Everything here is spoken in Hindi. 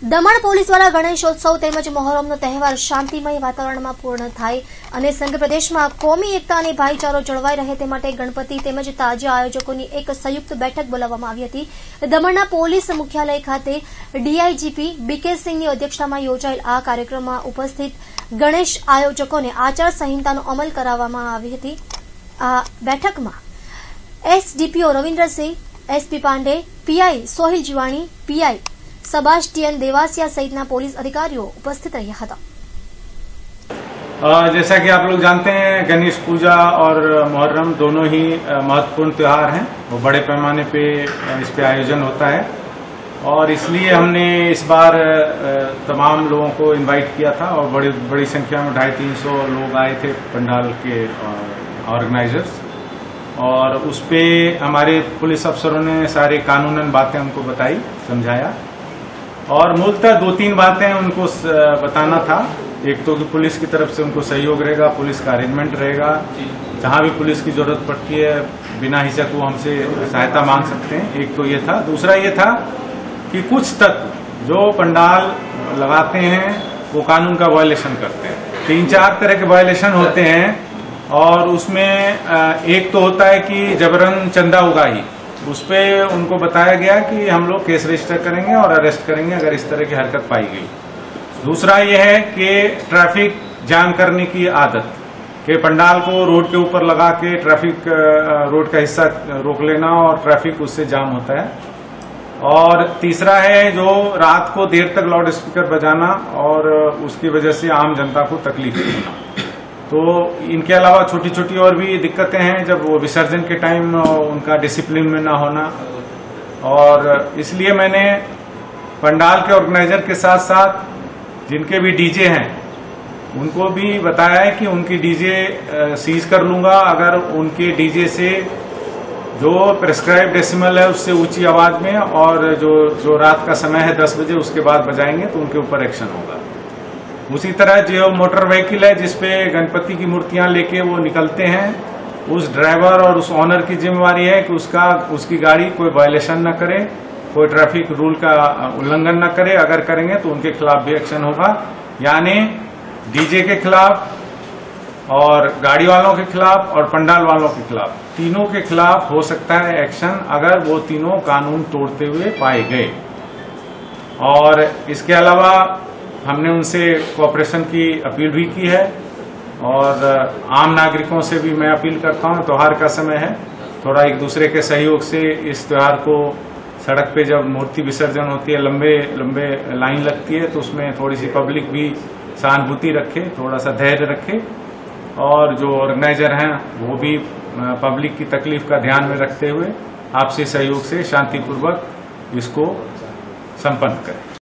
દમણ પોલીસ દ્વારા ગણેશોત્સવ તેમજ મહોરમનો તહેવાર શાંતિમય વાતાવરણમાં પૂર્ણ થાય અને સંઘ પ્રદેશમાં કોમી એકતા અને ભાઈચારો જળવાઈ રહે તે માટે ગણપતિ તેમજ તાજિયા આયોજકોની એક સંયુક્ત બેઠક બોલાવવામાં આવી હતી। દમણના પોલીસ મુખ્યાલય ખાતે ડીઆઈજીપી બીકે સિંહની અધ્યક્ષતામાં યોજાયેલ આ કાર્યક્રમમાં ઉપસ્થિત ગણેશ આયોજકોને આચાર સંહિતાનો અમલ કરાવવામાં આવી હતી। આ બેઠકમાં SDPO Ravindrasinh, SP Pande, PI Sohil Jivani, PI Sebastian Devasia सहित पुलिस अधिकारियों उपस्थित रहा था। जैसा कि आप लोग जानते हैं, गणेश पूजा और मुहर्रम दोनों ही महत्वपूर्ण त्योहार हैं। वो बड़े पैमाने पे इस पे आयोजन होता है और इसलिए हमने इस बार तमाम लोगों को इनवाइट किया था और बड़ी संख्या में 250-300 लोग आए थे पंडाल के ऑर्गेनाइजर्स। और उस पे हमारे पुलिस अफसरों ने सारे कानूनन बातें हमको बताई, समझाया और मूलतः 2-3 बातें उनको बताना था। एक तो कि पुलिस की तरफ से उनको सहयोग रहेगा, पुलिस का अरेंजमेंट रहेगा, जहां भी पुलिस की जरूरत पड़ती है बिना हिचक वो हमसे सहायता मांग सकते हैं। एक तो ये था। दूसरा ये था कि कुछ तत्व जो पंडाल लगाते हैं वो कानून का वायलेशन करते हैं। 3-4 तरह के वायलेशन होते हैं और उसमें एक तो होता है कि जबरन चंदा उगाही, उस पे उनको बताया गया कि हम लोग केस रजिस्टर करेंगे और अरेस्ट करेंगे अगर इस तरह की हरकत पाई गई। दूसरा ये है कि ट्रैफिक जाम करने की आदत, कि पंडाल को रोड के ऊपर लगा के ट्रैफिक रोड का हिस्सा रोक लेना और ट्रैफिक उससे जाम होता है। और तीसरा है जो रात को देर तक लाउड स्पीकर बजाना और उसकी वजह से आम जनता को तकलीफ देना। तो इनके अलावा छोटी छोटी और भी दिक्कतें हैं, जब वो विसर्जन के टाइम उनका डिसिप्लिन में ना होना। और इसलिए मैंने पंडाल के ऑर्गेनाइजर के साथ साथ जिनके भी डीजे हैं उनको भी बताया है कि उनकी डीजे सीज कर लूंगा अगर उनके डीजे से जो प्रेस्क्राइब डेसिमल है उससे ऊंची आवाज में और जो रात का समय है 10 बजे उसके बाद बजाएंगे तो उनके ऊपर एक्शन होगा। उसी तरह जो मोटर व्हीकल है जिसपे गणपति की मूर्तियां लेके वो निकलते हैं, उस ड्राइवर और उस ऑनर की जिम्मेवारी है कि उसकी गाड़ी कोई वायलेशन न करे, कोई ट्रैफिक रूल का उल्लंघन न करे। अगर करेंगे तो उनके खिलाफ भी एक्शन होगा। यानी डीजे के खिलाफ और गाड़ी वालों के खिलाफ और पंडाल वालों के खिलाफ, तीनों के खिलाफ हो सकता है एक्शन अगर वो तीनों कानून तोड़ते हुए पाए गए। और इसके अलावा हमने उनसे कोऑपरेशन की अपील भी की है और आम नागरिकों से भी मैं अपील करता हूं, त्योहार का समय है, थोड़ा एक दूसरे के सहयोग से इस त्योहार को सड़क पे जब मूर्ति विसर्जन होती है लंबे लंबे लाइन लगती है तो उसमें थोड़ी सी पब्लिक भी सहानुभूति रखे, थोड़ा सा धैर्य रखे और जो ऑर्गेनाइजर हैं वो भी पब्लिक की तकलीफ का ध्यान में रखते हुए आपसी सहयोग से शांतिपूर्वक इसको संपन्न करें।